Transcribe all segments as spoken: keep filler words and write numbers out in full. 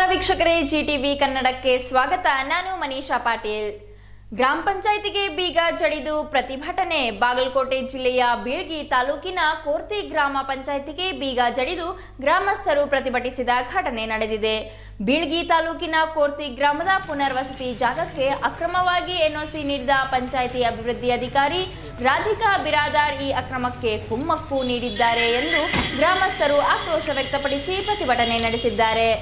ವೀಕ್ಷಕರೇ, G TV ಕನ್ನಡಕ್ಕೆ ಸ್ವಾಗತ. ನಾನು ಮನೀಷಾ ಪಾಟೀಲ್. ಗ್ರಾಮ ಪಂಚಾಯಿತಿಗೆ ಬೀಗ ಜಡಿದು ಪ್ರತಿಭಟನೆ. ಬಾಗಲಕೋಟೆ ಜಿಲ್ಲೆಯ ಬೀಳ್ಗಿ ತಾಲೂಕಿನ ಕೋರ್ತಿ ಗ್ರಾಮ ಪಂಚಾಯಿತಿಗೆ ಬೀಗ ಜಡಿದು ಗ್ರಾಮಸ್ಥರು ಪ್ರತಿಭಟಿಸಿದ ಘಟನೆ ನಡೆದಿದೆ. ಬೀಳ್ಗಿ ತಾಲೂಕಿನ ಕೋರ್ತಿ ಗ್ರಾಮದ ಪುನರ್ವಸತಿ ಜಾಗಕ್ಕೆ ಅಕ್ರಮವಾಗಿ ಎನ್ಒಸಿ ನೀಡಿದ ಪಂಚಾಯಿತಿ ಅಭಿವೃದ್ಧಿ ಅಧಿಕಾರಿ ರಾಧಿಕಾ ಬಿರಾದಾರ್ ಈ ಅಕ್ರಮಕ್ಕೆ ಕುಮ್ಮಕ್ಕು ನೀಡಿದ್ದಾರೆ ಎಂದು ಗ್ರಾಮಸ್ಥರು ಆಕ್ರೋಶ ವ್ಯಕ್ತಪಡಿಸಿ ಪ್ರತಿಭಟನೆ ನಡೆಸಿದ್ದಾರೆ.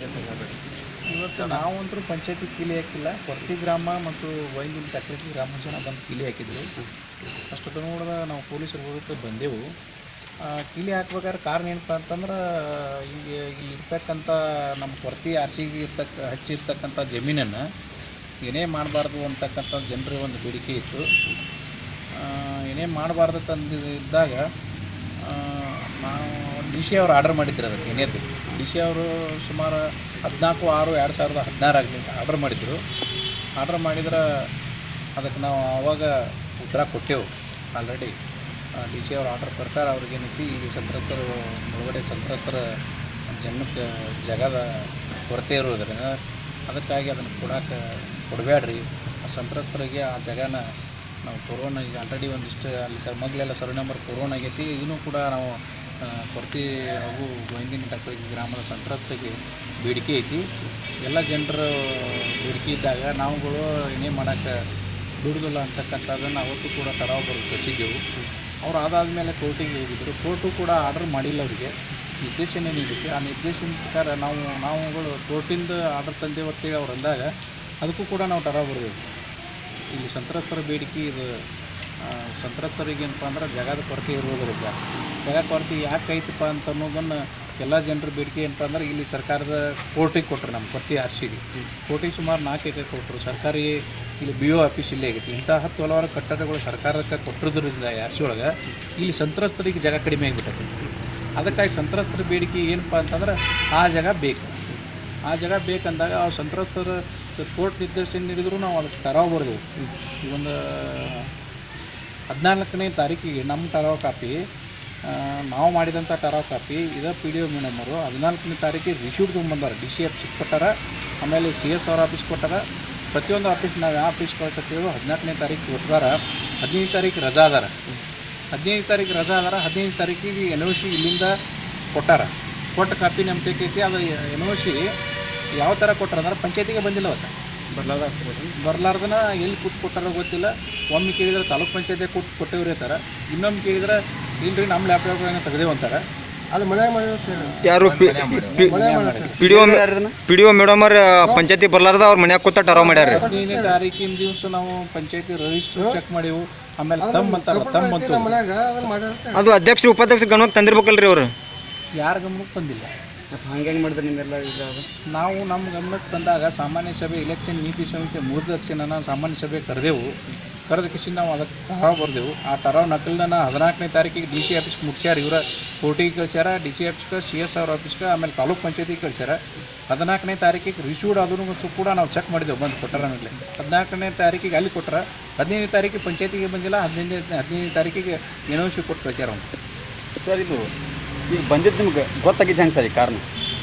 ಇವತ್ತು ನಾವಂತರೂ ಪಂಚಾಯತಿ ಕೀಲಿ ಹಾಕಿಲ್ಲ. ಕೊರ್ತಿ ಗ್ರಾಮ ಮತ್ತು ವೈಂದಿನ ಫ್ಯಾಕ್ಟ್ರಿ ಗ್ರಾಮ ಜನ ಬಂದು ಕೀಲಿ ಹಾಕಿದ್ರು. ಅಷ್ಟೊತ್ತು ನೋಡಿದ ನಾವು ಪೊಲೀಸರು ಹೋಗೋಕ್ಕೆ ಬಂದೆವು. ಕೀಲಿ ಹಾಕ್ಬೇಕಾದ್ರೆ ಕಾರಣ ಏನಪ್ಪ ಅಂತಂದ್ರೆ, ಈಗ ಇಲ್ಲಿ ಇರ್ತಕ್ಕಂಥ ನಮ್ಮ ಕೊರ್ತಿ ಆರ್ ಸಿಗೆ ಇರ್ತಕ್ಕ ಹಚ್ಚಿರ್ತಕ್ಕಂಥ ಜಮೀನನ್ನು ಏನೇ ಮಾಡಬಾರ್ದು ಅಂತಕ್ಕಂಥ ಜನರ ಒಂದು ಬೇಡಿಕೆ ಇತ್ತು. ಏನೇ ಮಾಡಬಾರ್ದು ತಂದಿದ್ದಾಗ ನಾವು ಡಿ ಸಿ ಅವರು ಆರ್ಡರ್ ಮಾಡಿದ್ರು. ಅದಕ್ಕೆ ಏನೇದು ಡಿ ಸಿ ಅವರು ಸುಮಾರು ಹದಿನಾಲ್ಕು ಆರು ಎರಡು ಸಾವಿರದ ಹದಿನಾರಾಗಲಿ ಆರ್ಡರ್ ಮಾಡಿದರು. ಆರ್ಡರ್ ಮಾಡಿದ್ರೆ ಅದಕ್ಕೆ ನಾವು ಆವಾಗ ಉತ್ತರ ಕೊಟ್ಟೆವು. ಆಲ್ರೆಡಿ ಡಿ ಸಿ ಅವ್ರ ಆರ್ಡರ್ ಪ್ರಕಾರ ಅವ್ರಿಗೇನೈತಿ, ಈ ಸಂತ್ರಸ್ತರು ಒಳಗಡೆ ಸಂತ್ರಸ್ತರ ಜನಕ್ಕೆ ಜಗದ ಕೊರತೆ ಇರೋದ್ರಿಂದ ಅದಕ್ಕಾಗಿ ಅದನ್ನು ಕೊಡೋಕೆ ಕೊಡಬೇಡ್ರಿ, ಆ ಸಂತ್ರಸ್ತರಿಗೆ ಆ ಜಾಗನ ನಾವು ಕೊರೋನಾ ಈಗ ಆಲ್ರೆಡಿ ಒಂದಿಷ್ಟು ಅಲ್ಲಿ ಸರ್ ಮಗಲೆಲ್ಲ ಸರ್ವೆ ನಂಬರ್ ಕೊರೋನಾ ಆಗೈತಿ. ಇದನ್ನು ಕೂಡ ನಾವು ಕೊರ್ತಿ ಹಾಗೂ ಗೋವಿಂದಿನ ಫ್ಯಾಕ್ಟ್ರಿ ಗ್ರಾಮದ ಸಂತ್ರಸ್ತರಿಗೆ ಬೇಡಿಕೆ ಐತಿ. ಎಲ್ಲ ಜನರ ಬೇಡಿಕೆ ಇದ್ದಾಗ ನಾವುಗಳು ಏನೇ ಮಾಡೋಕ್ಕೆ ಬಿಡುದಿಲ್ಲ ಅಂತಕ್ಕಂಥದ್ದನ್ನು ಅವತ್ತು ಕೂಡ ತಡಾವ್ ಬರೆದು ಕಳಿಸಿದ್ದೆವು. ಅವ್ರು ಅದಾದಮೇಲೆ ಕೋರ್ಟಿಗೆ ಹೋಗಿದ್ದರು. ಕೋರ್ಟು ಕೂಡ ಆರ್ಡರ್ ಮಾಡಿಲ್ಲ, ಅವರಿಗೆ ನಿರ್ದೇಶನ ನೀಡಿತ್ತು. ಆ ನಿರ್ದೇಶನ ಪ್ರಕಾರ ನಾವು ನಾವುಗಳು ಕೋರ್ಟಿಂದ ಆರ್ಡರ್ ತಂದೇವು ಅಂತೇಳಿ ಅವ್ರು ಅಂದಾಗ ಅದಕ್ಕೂ ಕೂಡ ನಾವು ತಡಾವ್ ಬರೆದೆವು. ಇಲ್ಲಿ ಸಂತ್ರಸ್ತರ ಬೇಡಿಕೆ ಇದು ಸಂತ್ರಸ್ತರಿಗೆ ಏನಪ್ಪ ಅಂದ್ರೆ ಜಾಗದ ಕೊರತೆ ಇರೋದ್ರಿಂದ ಜಾಗ ಕೊರತೆ ಯಾಕೆ ಐತಪ್ಪ ಅಂತ ಅನ್ನೋದನ್ನು ಎಲ್ಲ ಜನರ ಬೇಡಿಕೆ ಏನಪ್ಪ ಅಂದ್ರೆ ಇಲ್ಲಿ ಸರ್ಕಾರದ ಕೋರ್ಟಿಗೆ ಕೊಟ್ಟರು. ನಮ್ಮ ಕೊರ್ತಿ ಆರ್ ಸಿಗೆ ಕೋರ್ಟಿಗೆ ಸುಮಾರು ನಾಲ್ಕು ಎಕರೆ ಕೊಟ್ಟರು. ಸರ್ಕಾರಿ ಇಲ್ಲಿ ಬಿ ಒ ಆಫೀಸ್ ಇಲ್ಲೇ ಆಗೈತಿ. ಇಂಥ ಹತ್ತು ಹಲವಾರು ಕಟ್ಟಡಗಳು ಸರ್ಕಾರಕ್ಕೆ ಕೊಟ್ಟಿರೋದ್ರಿಂದ ಆರ್ ಸಿ ಒಳಗೆ ಇಲ್ಲಿ ಸಂತ್ರಸ್ತರಿಗೆ ಜಾಗ ಕಡಿಮೆ ಆಗಿಬಿಟ್ಟೈತಿ. ಅದಕ್ಕಾಗಿ ಸಂತ್ರಸ್ತರ ಬೇಡಿಕೆ ಏನಪ್ಪ ಅಂತಂದ್ರೆ ಆ ಜಾಗ ಬೇಕು. ಆ ಜಾಗ ಬೇಕಂದಾಗ ಆ ಸಂತ್ರಸ್ತರ ಕೋರ್ಟ್ ನಿರ್ದೇಶನ ನೀಡಿದ್ರು ನಾವು ಅದಕ್ಕೆ ತರಾವ್ ಬರೆದೆವು. ಈ ಒಂದು ಹದಿನಾಲ್ಕನೇ ತಾರೀಕಿಗೆ ನಮ್ಮ ಟರಾವ್ ಕಾಪಿ, ನಾವು ಮಾಡಿದಂಥ ಟರಾವ್ ಕಾಪಿ ಇದೇ ಪಿ ಡಿ ಒ ಮೇಡಮರು ಹದಿನಾಲ್ಕನೇ ತಾರೀಕಿಗೆ ರಿಸೀವ್ಡ್ ತೊಗೊಂಬಂದಾರೆ. ಡಿ ಸಿ ಆಫೀಸ್ಗೆ ಕೊಟ್ಟಾರ, ಆಮೇಲೆ ಸಿ ಎಸ್ ಅವ್ರ ಆಫೀಸ್ ಕೊಟ್ಟಾರ. ಪ್ರತಿಯೊಂದು ಆಫೀಸ್ ನಾವು ಯಾವ ಆಫೀಸ್ ಕಳ್ಸತ್ತೇವೆ ಹದಿನಾಲ್ಕನೇ ತಾರೀಕು ಕೊಟ್ಟಾರ. ಹದಿನೈದು ತಾರೀಕು ರಜಾ ಅದಾರ. ಹದಿನೈದು ತಾರೀಕು ರಜಾ ಅದಾರ. ಹದಿನೈದು ತಾರೀಕಿಗೆ ಎನ್ ಒ ಸಿ ಇಲ್ಲಿಂದ ಕೊಟ್ಟಾರ. ಕೊಟ್ಟ ಕಾಪಿ ನಮ್ಮ ತೆಗೈತಿ. ಅದು ಎನ್ ಒ ಸಿ ಯಾವ ಥರ ಕೊಟ್ಟಾರ ಅಂದ್ರೆ ಪಂಚಾಯತಿಗೆ ಬಂದಿಲ್ಲ. ಅವತ್ತು ಬರ್ಲಾರ್ದ ಬರ್ಲಾರ್ದನ ಎಲ್ಲಿ ಕೂತು ಕೊಟ್ಟಾರೋ ಗೊತ್ತಿಲ್ಲ. ಒಮ್ಮೆ ಕೇಳಿದ್ರೆ ತಾಲೂಕು ಪಂಚಾಯತಿ ಕೂತು ಕೊಟ್ಟೇವ್ರಿ ಅಂತಾರೆ, ಇನ್ನೊಮ್ಮೆ ಕೇಳಿದ್ರೆ ಇಲ್ರಿ ನಮ್ಮ ಲ್ಯಾಪ್ಟಾಪ್ ಏನೋ ತೆಗೆದೇವು ಅಂತಾರೆ. ಅಲ್ಲಿ ಮಳೆ ಯಾರು ಪಿ ಡಿ ಒ ಮೇಡಮ್ ಅವ್ರ ಪಂಚಾಯತಿ ಬರ್ಲಾರ್ದ ಅವ್ರ ಮನ್ಯಾಗ ಕೂತ ಟರಾವ್ ಮಾಡ್ಯಾರ. ಹದಿನೈದನೇ ತಾರೀಕಿನ ದಿವಸ ನಾವು ಪಂಚಾಯತಿ ರಿಜಿಸ್ಟರ್ ಚೆಕ್ ಮಾಡಿವು. ಆಮೇಲೆ ತಮ್ಮ ಅಂತಾರ, ತಮ್ಮ ಅಂತ ಅದು ಅಧ್ಯಕ್ಷ ಉಪಾಧ್ಯಕ್ಷ ಗಮನಕ್ಕೆ ತಂದಿರ್ಬೇಕಲ್ರಿ ಅವ್ರು. ಯಾರ ಗಮನಕ್ಕೆ ತಂದಿಲ್ಲ. ಹಂಗೆ ಮಾಡಿದ್ರೆ ನಿಮ್ಮೆಲ್ಲ ನಾವು ನಮ್ಮ ಗಮನಕ್ಕೆ ತಂದಾಗ ಸಾಮಾನ್ಯ ಸಭೆ ಎಲೆಕ್ಷನ್ ನೀತಿ ಸಮಿತಿ ಮೂರು ತಕ್ಷಣ ಸಾಮಾನ್ಯ ಸಭೆ ಕರೆದೆವು. ಕರೆದ ಕಿಸಿಂದ ನಾವು ಅದಕ್ಕೆ ಟರಾವ್ ಬರೆದೆವು. ಆ ಟರಾವ್ ನಕಲನ್ನ ಹದಿನಾಲ್ಕನೇ ತಾರೀಕಿಗೆ ಡಿ ಸಿ ಆಫೀಸ್ಗೆ ಮುಗಿಸ್ಯಾರ. ಇವರ ಕೋರ್ಟಿಗೆ ಕಳ್ಸ್ಯಾರ, ಡಿ ಸಿ ಆಫೀಸ್ಗೆ, ಸಿ ಎಸ್ ಅವ್ರ ಆಫೀಸ್ಗೆ, ಆಮೇಲೆ ತಾಲೂಕು ಪಂಚಾಯತಿಗೆ ಕಳ್ಸ್ಯಾರ. ಹದಿನಾಲ್ಕನೇ ತಾರೀಕಿಗೆ ರಿಸೀವ್ಡ್ ಆದ್ರೂ ಕೂಡ ನಾವು ಚೆಕ್ ಮಾಡಿದೆವು, ಬಂದು ಕೊಟ್ಟಾರ ಮೇಲೆ. ಹದಿನಾಲ್ಕನೇ ತಾರೀಕಿಗೆ ಅಲ್ಲಿ ಕೊಟ್ಟರೆ ಹದಿನೈದನೇ ತಾರೀಕಿಗೆ ಪಂಚಾಯತಿಗೆ ಬಂದಿಲ್ಲ. ಹದಿನೈದನೇ ಹದಿನೈದನೇ ತಾರೀಕಿಗೆ ಎನ್ ಒ ಸಿ ಕೊಟ್ಟು ಕಳ್ಸ್ಯಾರ ಅವ್ನು. ಸರ್, ಇದು ಈಗ ಬಂದಿದ್ದು ನಿಮ್ಗೆ ಗೊತ್ತಾಗಿದ್ದು ಹೆಂಗೆ ಸರ್ ಈ ಕಾರಣ?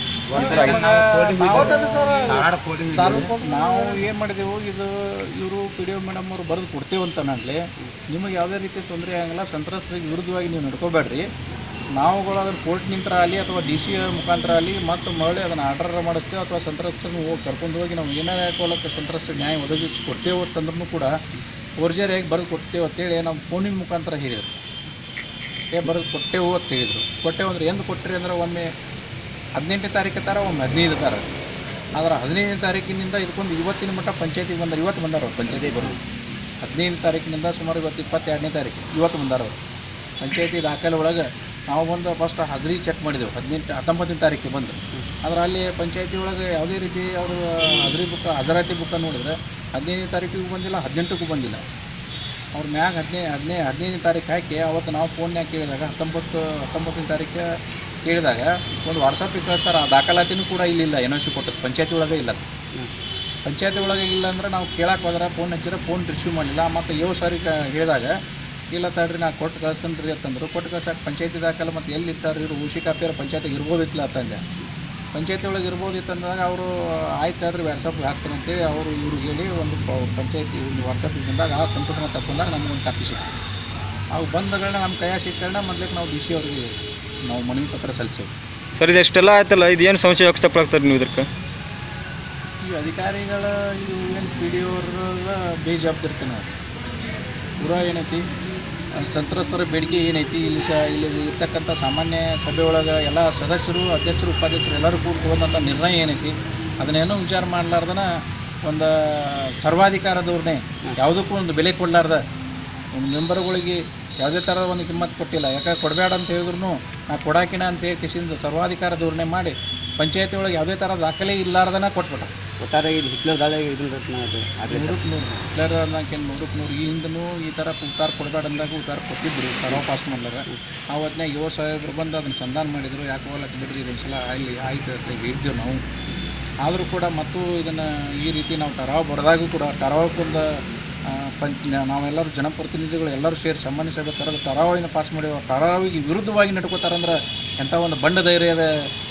ನಾವು ಏನು ಮಾಡಿದೆವು, ಇದು ಇವರು ಪಿ ಡಿ ಒ ಮೇಡಮ್ ಅವರು ಬರೆದು ಕೊಡ್ತೇವೆ ಅಂತ ನಾಗಲಿ ನಿಮಗೆ ಯಾವುದೇ ರೀತಿ ತೊಂದರೆ ಆಗಲ್ಲ, ಸಂತ್ರಸ್ತರಿಗೆ ವಿರುದ್ಧವಾಗಿ ನೀವು ನಡ್ಕೋಬೇಡ್ರಿ. ನಾವುಗಳು ಅದನ್ನು ಕೋರ್ಟ್ ನಿಂತರ ಆಗಲಿ ಅಥವಾ ಡಿ ಸಿ ಮುಖಾಂತರ ಆಗಲಿ ಮತ್ತು ಮರಳಿ ಅದನ್ನು ಆರ್ಡರ್ ಮಾಡಿಸ್ತೇವೆ ಅಥವಾ ಸಂತ್ರಸ್ತರನ್ನು ಹೋಗಿ ಕರ್ಕೊಂಡು ಹೋಗಿ ನಾವು ಏನಾರು ಹಾಕೋಲಕ್ಕೆ ಸಂತ್ರಸ್ತ ನ್ಯಾಯ ಒದಗಿಸಿ ಕೊಡ್ತೇವೆ ಅಂತಂದ್ರೂ ಕೂಡ ಒರ್ಜರಿಯಾಗಿ ಬರೆದು ಕೊಡ್ತೇವೆ ಅಂತೇಳಿ ನಾವು ಫೋನಿನ ಮುಖಾಂತರ ಹೇಳಿದರು. ಏ ಬರೆದು ಕೊಟ್ಟೆವು ಅಂತ ಹೇಳಿದರು. ಕೊಟ್ಟೆವು ಅಂದ್ರೆ ಎಂದು ಕೊಟ್ಟರಿ ಅಂದ್ರೆ ಒಮ್ಮೆ ಹದಿನೆಂಟನೇ ತಾರೀಕು ತರ, ಒಮ್ಮೆ ಹದಿನೈದು ತರ. ಆದರೆ ಹದಿನೈದನೇ ತಾರೀಕಿನಿಂದ ಇದಕ್ಕೊಂದು ಇವತ್ತಿನ ಮಟ್ಟ ಪಂಚಾಯತಿಗೆ ಬಂದಾರೆ. ಇವತ್ತು ಬಂದಾರ ಅವ್ರು ಪಂಚಾಯತಿಗೆ ಬರೋದು. ಹದಿನೈದನೇ ತಾರೀಕಿನಿಂದ ಸುಮಾರು ಇವತ್ತು ಇಪ್ಪತ್ತೆರಡನೇ ತಾರೀಕು ಇವತ್ತು ಬಂದಾರ ಅವರು ಪಂಚಾಯತಿ ದಾಖಲೆ ಒಳಗೆ. ನಾವು ಬಂದು ಫಸ್ಟ್ ಹಾಜರಿ ಚೆಕ್ ಮಾಡಿದೆವು ಹದಿನೆಂಟು ಹತ್ತೊಂಬತ್ತನೇ ತಾರೀಕಿಗೆ ಬಂದು. ಆದರೆ ಅಲ್ಲಿ ಪಂಚಾಯತಿ ಒಳಗೆ ಯಾವುದೇ ರೀತಿ ಅವರು ಹಾಜರಿ ಬುಕ್ಕ ಹಾಜರಾತಿ ಬುಕ್ಕ ನೋಡಿದ್ರೆ ಹದಿನೈದನೇ ತಾರೀಕಿಗೂ ಬಂದಿಲ್ಲ, ಹದಿನೆಂಟಕ್ಕೂ ಬಂದಿಲ್ಲ. ಅವ್ರ ಮ್ಯಾಗ ಹದಿನೈದು ಹದಿನೈದು ಹದಿನೈದನೇ ತಾರೀಕು ಹಾಕಿ ಅವತ್ತು ನಾವು ಫೋನ್ಯಾಗ ಕೇಳಿದಾಗ ಹತ್ತೊಂಬತ್ತು ಹತ್ತೊಂಬತ್ತನೇ ತಾರೀಕು ಕೇಳಿದಾಗ ಒಂದು ವಾಟ್ಸಪ್ಪಿಗೆ ಕಳಿಸ್ತಾರೆ. ಆ ದಾಖಲಾತಿನೂ ಕೂಡ ಇಲ್ಲಿಲ್ಲ, ಎನ್ ಒ ಸಿ ಕೊಟ್ಟದ್ದು ಪಂಚಾಯತಿ ಒಳಗೆ ಇಲ್ಲ. ಪಂಚಾಯತಿ ಒಳಗೆ ಇಲ್ಲ ಅಂದ್ರೆ ನಾವು ಕೇಳಕ್ಕೆ ಹೋದ್ರೆ ಫೋನ್ ಹಚ್ಚಿದ್ರೆ ಫೋನ್ ರಿಸೀವ್ ಮಾಡಲಿಲ್ಲ. ಮತ್ತು ಏಳು ಸಾರಿ ಹೇಳಿದಾಗ ಇಲ್ಲ ತಡ್ರಿ ನಾ ಕೊಟ್ಟು ಕಳಿಸ್ತೇನೆ ರೀ ಅಂತಂದರು. ಕೊಟ್ಟು ಕಳ್ಸಕ್ಕೆ ಪಂಚಾಯತಿ ದಾಖಲೆ ಮತ್ತು ಎಲ್ಲಿ ಇರ್ತಾರೆ ಇವರು ಉಸಿ ಕಾಪಿಯರ ಪಂಚಾಯತಿಗೆ ಇರ್ಬೋದಿತ್ತಲ್ಲ ಅಂತಂದೆ. ಪಂಚಾಯತಿ ಒಳಗೆ ಇರ್ಬೋದಿತ್ತು ಅಂದಾಗ ಅವರು ಆಯ್ತಾದ್ರೆ ವಾಟ್ಸಪ್ಗೆ ಹಾಕ್ತಾರೆ ಅಂತೇಳಿ ಅವರು ಇವ್ರಿಗೆ ಹೇಳಿ ಒಂದು ಪಂಚಾಯತಿ ಒಂದು ವಾಟ್ಸಪ್ಗೆ ಬಂದಾಗ ಆ ಕಂಪ್ಯೂಟರ್ನ ತಗೊಂಡಾಗ ನಮಗೊಂದು ಕಾಪಿ ಸಿಕ್ತು. ಅವು ಬಂದಗಳನ್ನ ನಮ್ಮ ಕೈಯ ಸಿಕ್ಕಗಳನ್ನ ಮೊದಲಿಗೆ ನಾವು ಡಿ ಸಿ ಅವ್ರಿಗೆ ನಾವು ಮನವಿ ಪತ್ರ ಸಲ್ಲಿಸೇವೆ. ಸರ್ ಇದು ಎಷ್ಟೆಲ್ಲ ಆಯ್ತಲ್ಲ, ಇದು ಏನು ಸಮಸ್ಯೆ ವ್ಯಕ್ತಪಡಿಸ್ತಾರೆ ನೀವು ಇದಕ್ಕೆ? ಈ ಅಧಿಕಾರಿಗಳ ಇದು ಏನು ಪಿ ಡಿ ಅವ್ರ ಬೇಜವಾಬ್ದಾರಿತನ ಅದು ಪೂರಾ ಏನೈತಿ ಸಂತ್ರಸ್ತರ ಬೇಡಿಕೆ ಏನೈತಿ ಇಲ್ಲಿ ಸ ಇಲ್ಲಿ ಇರ್ತಕ್ಕಂಥ ಸಾಮಾನ್ಯ ಸಭೆ ಒಳಗೆ ಎಲ್ಲ ಸದಸ್ಯರು ಅಧ್ಯಕ್ಷರು ಉಪಾಧ್ಯಕ್ಷರು ಎಲ್ಲರೂ ಕೂತ್ಕೊಂಡಂಥ ನಿರ್ಣಯ ಏನೈತಿ ಅದನ್ನೇನೋ ವಿಚಾರ ಮಾಡಲಾರ್ದನ ಒಂದು ಸರ್ವಾಧಿಕಾರದವ್ರನ್ನೇ ಯಾವುದಕ್ಕೂ ಒಂದು ಬೆಲೆ ಕೊಡಲಾರ್ದ ಒಂದು ಮೆಂಬರ್ಗಳಿಗೆ ಯಾವುದೇ ಥರದ ಒಂದು ಕಿಮ್ಮತ್ತು ಕೊಟ್ಟಿಲ್ಲ. ಯಾಕಂದ್ರೆ ಕೊಡಬೇಡ ಅಂತ ಹೇಳಿದ್ರು ನಾ ಕೊಡಾಕಿನ ಅಂತ ಹೇಳಿ ಕಿಸಿಂದ ಸರ್ವಾಧಿಕಾರದವ್ರನ್ನೇ ಮಾಡಿ ಪಂಚಾಯತಿ ಒಳಗೆ ಯಾವುದೇ ಥರ ದಾಖಲೆ ಇಲ್ಲಾರ್ದನ ಕೊಟ್ಬಿಟ್ಟ. ಒಟ್ಟಾರೆ ಇದು ಹಿಟ್ಲರ್ ದಾಳಿ ಇದನ್ನ ನೂರಕ್ಕೆ ನೂರು ಹಿಟ್ಲರ್ ಅನ್ನೋಕೆ ನೂರಕ್ಕೆ ನೂರು ಈ ಹಿಂದೂ ಈ ಥರ ಉತ್ತಾರ ಕೊಡಬೇಡ ಅಂದಾಗ ಉತ್ತಾರ ಕೊಟ್ಟಿದ್ರು ತರೋ ಪಾಸ್ ಮಾಡ್ಲಾಗ. ಆವತ್ತಿನಾಗ ಯುವ ಸಾಹೇಬರು ಬಂದು ಅದನ್ನು ಸಂಧಾನ ಮಾಡಿದರು. ಯಾಕೆ ಹೋಗ್ಲಕ್ಕೆ ಬಿಡ್ರಿ ಇದೊಂದು ಸಲ ಅಲ್ಲಿ ಆಯ್ತು ಅಂತ ಹೇಳಿದ್ದೆವು ನಾವು. ಆದರೂ ಕೂಡ ಮತ್ತು ಇದನ್ನು ಈ ರೀತಿ ನಾವು ಟರಾವ್ ಬರೆದಾಗೂ ಕೂಡ ಟರಾವಕ್ಕೊಂದು ಪಂಚ ನಾವೆಲ್ಲರೂ ಜನಪ್ರತಿನಿಧಿಗಳು ಎಲ್ಲರೂ ಸೇರಿ ಸಾಮಾನ್ಯ ಸಭೆ ಥರದ ಟರಾವಳಿನ ಪಾಸ್ ಮಾಡಿವ ಟರಾವಿಗೆ ವಿರುದ್ಧವಾಗಿ ನಡ್ಕೋತಾರಂದ್ರೆ ಎಂಥ ಒಂದು ಬಂಡ ಧೈರ್ಯದ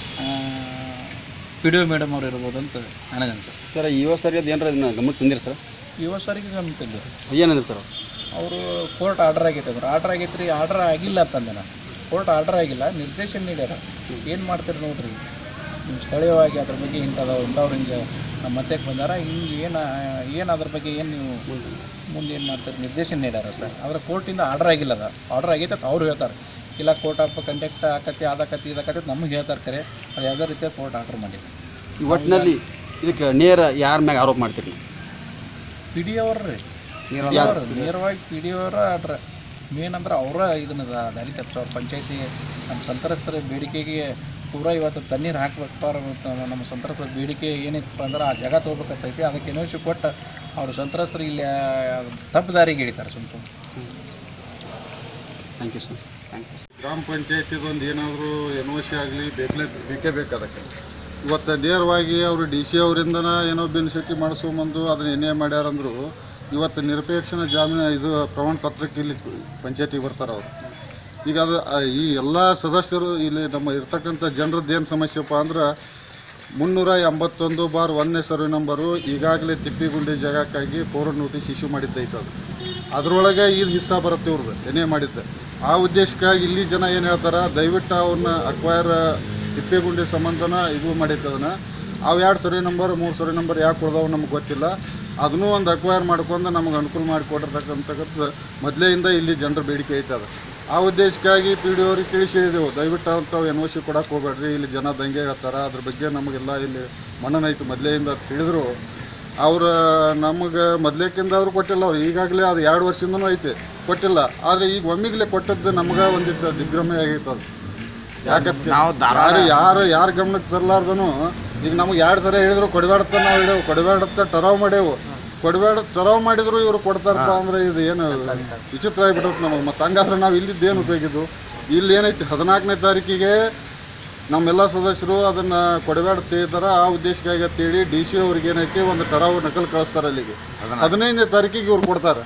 ಪಿ ಡಿ ಒ ಮೇಡಮ್ ಅವ್ರು ಇರ್ಬೋದು ಅಂತ ನನಗನ್ಸುತ್ತೆ. ಸರ್ ಯುವ ಸರಿ ಅದು ಏನಾರ ಅದನ್ನ ಗಮನಕ್ಕೆ ತಂದಿರಿ ಸರ್? ಯುವ ಸರಿಗೆ ಗಮನ ತಂದಿರು. ಏನಂದ್ರೆ ಸರ್ ಅವರು ಕೋರ್ಟ್ ಆರ್ಡರ್ ಆಗೈತೆ ಅಂದ್ರೆ ಆರ್ಡರ್ ಆಗೈತೆ ರೀ ಆರ್ಡರ್ ಆಗಿಲ್ಲ ಅಂತಂದೆ ನಾನು. ಕೋರ್ಟ್ ಆರ್ಡರ್ ಆಗಿಲ್ಲ, ನಿರ್ದೇಶನ ನೀಡ್ಯಾರ. ಏನು ಮಾಡ್ತೀರಿ ನೋಡ್ರಿ ನಿಮ್ಮ ಸ್ಥಳೀಯವಾಗಿ ಅದ್ರ ಬಗ್ಗೆ ಇಂಥದ ಇಂಥವ್ರು ಹಿಂಗೆ ನಮ್ಮ ಮತ್ತಕ್ಕೆ ಬಂದಾರ ಹಿಂಗೆ ಏನು ಏನು ಅದ್ರ ಬಗ್ಗೆ ಏನು ನೀವು ಮುಂದೆ ಏನು ಮಾಡ್ತಾರೆ ನಿರ್ದೇಶನ ನೀಡ್ಯಾರ ಅಷ್ಟೇ. ಆದರೆ ಕೋರ್ಟಿಂದ ಆರ್ಡರ್ ಆಗಿಲ್ಲ ಅದ. ಆರ್ಡರ್ ಆಗೈತೆ ಅಂತ ಅವ್ರು ಹೇಳ್ತಾರೆ. ಇಲ್ಲ ಕೋರ್ಟ್ ಆಫ್ ಕಂಡಕ್ಟ್ ಆಕತಿ ಆದಕತಿ ಇದಕತಿ ನಮಗೆ ಹೇಳ್ತಾರೆ ಕರೆ ಅದು ಯಾವುದೇ ರೀತಿಯ ಕೋರ್ಟ್ ಆರ್ಡರ್ ಮಾಡಿಲ್ಲ. ಈ ಒಟ್ಟಿನಲ್ಲಿ ಇದಕ್ಕೆ ನೇರ ಯಾರ ಮ್ಯಾಗ ಆರೋಪ ಮಾಡ್ತೀರಿ? ಪಿ ಡಿ ಅವ್ರ ರೀ ನೇರವಾಗಿ ಪಿ ಡಿ ಅವರ ಆರ್ಡ್ರ ಮೇನ್ ಅಂದ್ರೆ ಅವರ ಇದನ್ನ ದಾರಿ ತಪ್ಪಿಸೋರು. ಪಂಚಾಯತಿ ನಮ್ಮ ಸಂತ್ರಸ್ತರ ಬೇಡಿಕೆಗೆ ಪೂರಾ ಇವತ್ತು ತಣ್ಣೀರು ಹಾಕ್ಬೇಕಪ್ಪ ನಮ್ಮ ಸಂತ್ರಸ್ತರ ಬೇಡಿಕೆ ಏನಿತ್ತಪ್ಪ ಅಂದ್ರೆ ಆ ಜಾಗ ತೊಗೋಬೇಕಂತೈತಿ. ಅದಕ್ಕೆ ಎನ್ ಓ ಸಿ ಕೊಟ್ಟು ಅವರು ಸಂತ್ರಸ್ತರು ಇಲ್ಲಿ ತಪ್ಪು ದಾರಿಗೆ ಹಿಡಿತಾರೆ ಸ್ವಂತ. Thank you sir. Thank you. ಗ್ರಾಮ ಪಂಚಾಯತಿದೊಂದು ಏನಾದರೂ ಎನ್ ಓ ಸಿ ಆಗಲಿ ಬೇಕೇ ಬೇಕೇ ಬೇಕು ಅದಕ್ಕೆ. ಇವತ್ತು ನೇರವಾಗಿ ಅವರು ಡಿ ಸಿ ಅವರಿಂದನ ಏನೋ ಬೆನಿಫಿಟಿ ಮಾಡಿಸ್ಕೊಂಬಂದು ಅದನ್ನು ಏನೇ ಮಾಡ್ಯಾರಂದ್ರು ಇವತ್ತು ನಿರಪೇಕ್ಷಣ ಜಾಮೀನು ಇದು ಪ್ರಮಾಣ ಪತ್ರಕ್ಕೆ ಇಲ್ಲಿ ಪಂಚಾಯತಿಗೆ ಬರ್ತಾರೆ ಅವರು. ಈಗ ಅದು ಈ ಎಲ್ಲ ಸದಸ್ಯರು ಇಲ್ಲಿ ನಮ್ಮ ಇರ್ತಕ್ಕಂಥ ಜನರದ್ದು ಏನು ಸಮಸ್ಯೆಪ್ಪ ಅಂದ್ರೆ ಮುನ್ನೂರ ಎಂಬತ್ತೊಂದು ಬಾರ್ ಒಂದನೇ ಸರ್ವೆ ನಂಬರು ಈಗಾಗಲೇ ತಿಪ್ಪಿಗುಂಡಿ ಜಾಗಕ್ಕಾಗಿ ಫೋರ್ವರ್ಡ್ ನೋಟಿಸ್ ಇಶ್ಯೂ ಮಾಡಿದ್ದೈತೆ. ಅದು ಅದರೊಳಗೆ ಇದು ಹಿಸ್ಸಾ ಬರುತ್ತೆ ಇವ್ರದ್ದು ಏನೇ ಮಾಡಿದ್ದೆ. ಆ ಉದ್ದೇಶಕ್ಕಾಗಿ ಇಲ್ಲಿ ಜನ ಏನು ಹೇಳ್ತಾರೆ, ದಯವಿಟ್ಟು ಅವನ್ನ ಅಕ್ವೈರ್ ತಿಪ್ಪೇಗುಂಡಿ ಸಂಬಂಧನ ಇದು ಮಾಡಿದ್ದದನ್ನು ಅವು ಎರಡು ಸರ್ವೆ ನಂಬರ್ ಮೂರು ಸರ್ವೆ ನಂಬರ್ ಯಾಕೆ ಕೊಡ್ದವು ನಮ್ಗೆ ಗೊತ್ತಿಲ್ಲ. ಅದನ್ನೂ ಒಂದು ಅಕ್ವೈರ್ ಮಾಡ್ಕೊಂಡು ನಮಗೆ ಅನುಕೂಲ ಮಾಡಿಕೊಟ್ಟಿರ್ತಕ್ಕಂಥದ್ದು ಮೊದಲೇಯಿಂದ ಇಲ್ಲಿ ಜನರ ಬೇಡಿಕೆ ಐತದ. ಆ ಉದ್ದೇಶಕ್ಕಾಗಿ ಪಿ ಡಿ ಅವ್ರಿಗೆ ತಿಳಿಸಿ ಹೇಳಿದೆವು, ದಯವಿಟ್ಟು ಅಂಥವು ಎನ್ ಓ ಸಿ ಕೊಡಕ್ಕೆ ಹೋಗ್ಬೇಡ್ರಿ, ಇಲ್ಲಿ ಜನ ದಂಗೆ ಹತ್ತಾರ, ಅದ್ರ ಬಗ್ಗೆ ನಮಗೆಲ್ಲ ಇಲ್ಲಿ ಮನನೈತು ಮೊದಲೇಯಿಂದ ತಿಳಿದ್ರು. ಅವ್ರು ನಮಗೆ ಮೊದಲೇಕಿಂದಾದ್ರೂ ಕೊಟ್ಟಿಲ್ಲ. ಅವ್ರು ಈಗಾಗಲೇ ಅದು ಎರಡು ವರ್ಷದಿಂದನೂ ಐತೆ ಕೊಟ್ಟಿಲ್ಲ. ಆದರೆ ಈಗ ಒಮ್ಮಿಗಲೇ ಕೊಟ್ಟದ್ದು ನಮ್ಗೆ ಒಂದಿಟ್ಟು ದಿಗ್ಭ್ರಮೆ ಆಗೈತೆ. ಅದು ಯಾಕಂದ್ರೆ ಯಾರು ಯಾರು ಯಾರ ಗಮನಕ್ಕೆ ತರಲಾರ್ದನು ಈಗ ನಮಗೆ ಎರಡು ಸಲ ಹೇಳಿದ್ರು ಕೊಡಬೇಡತ್ತ ನಾವು ಹೇಳೇವು, ಕೊಡಬೇಡತ್ತ ಟರಾವ್ ಮಾಡೇವು, ಕೊಡಬೇಡ ಟರಾವ್ ಮಾಡಿದ್ರು ಇವರು ಕೊಡ್ತಾರಪ್ಪ ಅಂದ್ರೆ ಇದು ಏನು ವಿಚಿತ್ರ ಆಗಿಬಿಡುತ್ತೆ ನಮಗೆ. ಮತ್ತು ಹಂಗಾದ್ರೆ ನಾವು ಇಲ್ಲಿದ್ದೇನು ಉಪಯೋಗಿದ್ದು? ಇಲ್ಲಿ ಏನೈತಿ ಹದಿನಾಲ್ಕನೇ ತಾರೀಕಿಗೆ ನಮ್ಮೆಲ್ಲ ಸದಸ್ಯರು ಅದನ್ನು ಕೊಡಬೇಡ ತಿಳಿತಾರೆ. ಆ ಉದ್ದೇಶಕ್ಕಾಗಿ ಅಂತೇಳಿ ಡಿ ಸಿ ಅವ್ರಿಗೆ ಏನೈತಿ ಒಂದು ಟರಾವ್ ನಕಲು ಕಳಿಸ್ತಾರೆ ಅಲ್ಲಿಗೆ. ಹದಿನೈದನೇ ತಾರೀಕಿಗೆ ಇವ್ರು ಕೊಡ್ತಾರೆ.